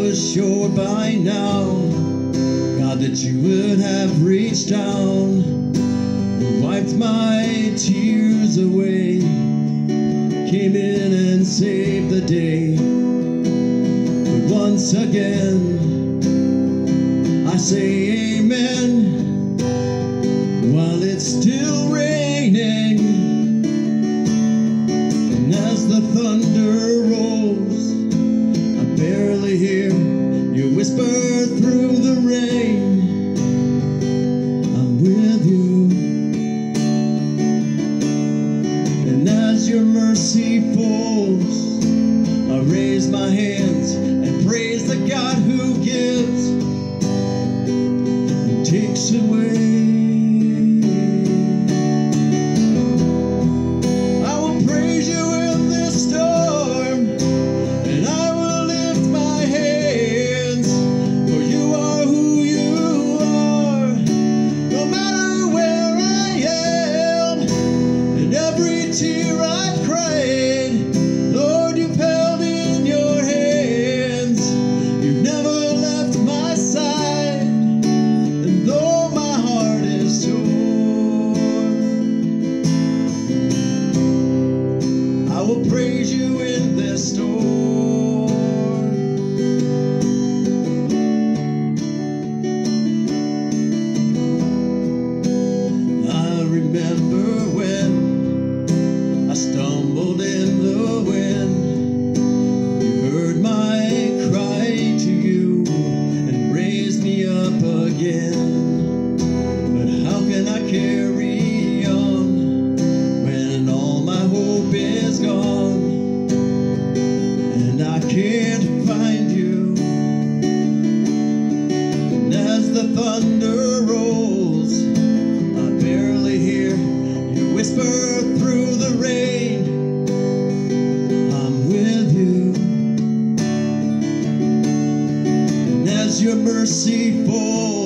was sure by now, God, that you would have reached down and wiped my tears away, came in and saved the day. But once again, I say amen while it's still raining, and as the thunder rolls, I barely hear you whisper through the rain, I'm with you. And as your mercy falls, I raise my hands and praise the God who gives and takes away. Tear I cried, Lord, you've held in your hands. You've never left my side, and though my heart is torn, I will praise you in this storm. I remember when I stumbled in the wind. You heard my cry to you and raised me up again. But how can I carry on when all my hope is gone and I can't find you? And as the thunder rolls, I barely hear you whisper through the rain, I'm with you. And as your mercy falls,